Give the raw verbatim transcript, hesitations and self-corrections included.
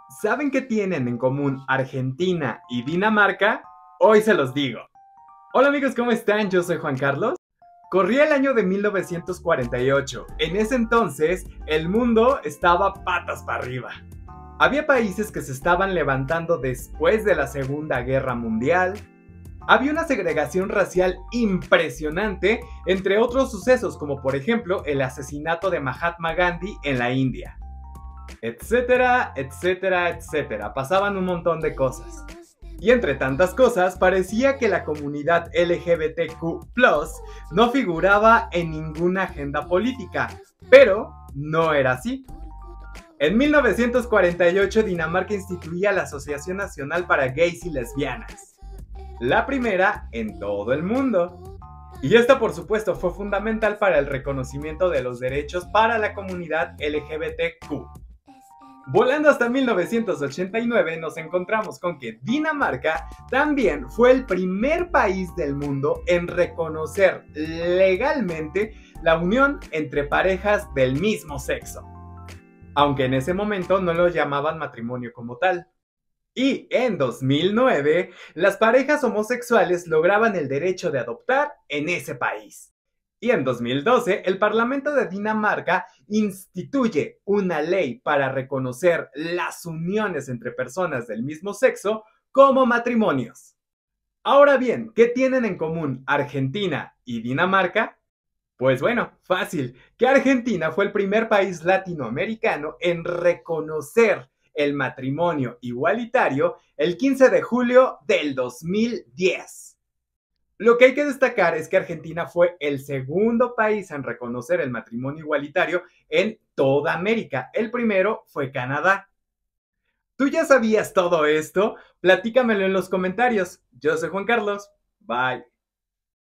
¿Saben qué tienen en común Argentina y Dinamarca? Hoy se los digo. Hola amigos, ¿cómo están? Yo soy Juan Carlos. Corría el año de mil novecientos cuarenta y ocho. En ese entonces, el mundo estaba patas para arriba. Había países que se estaban levantando después de la Segunda Guerra Mundial. Había una segregación racial impresionante, entre otros sucesos como por ejemplo el asesinato de Mahatma Gandhi en la India. Etcétera, etcétera, etcétera. Pasaban un montón de cosas. Y entre tantas cosas, parecía que la comunidad L G B T Q plus, no figuraba en ninguna agenda política, pero no era así. En mil novecientos cuarenta y ocho, Dinamarca instituía la Asociación Nacional para Gays y Lesbianas, la primera en todo el mundo. Y esta, por supuesto, fue fundamental para el reconocimiento de los derechos para la comunidad L G B T Q. Volando hasta mil novecientos ochenta y nueve, nos encontramos con que Dinamarca también fue el primer país del mundo en reconocer legalmente la unión entre parejas del mismo sexo, aunque en ese momento no lo llamaban matrimonio como tal. Y en dos mil nueve, las parejas homosexuales lograban el derecho de adoptar en ese país. Y en dos mil doce, el Parlamento de Dinamarca instituye una ley para reconocer las uniones entre personas del mismo sexo como matrimonios. Ahora bien, ¿qué tienen en común Argentina y Dinamarca? Pues bueno, fácil, que Argentina fue el primer país latinoamericano en reconocer el matrimonio igualitario el quince de julio del dos mil diez. Lo que hay que destacar es que Argentina fue el segundo país en reconocer el matrimonio igualitario en toda América. El primero fue Canadá. ¿Tú ya sabías todo esto? Platícamelo en los comentarios. Yo soy Juan Carlos. Bye.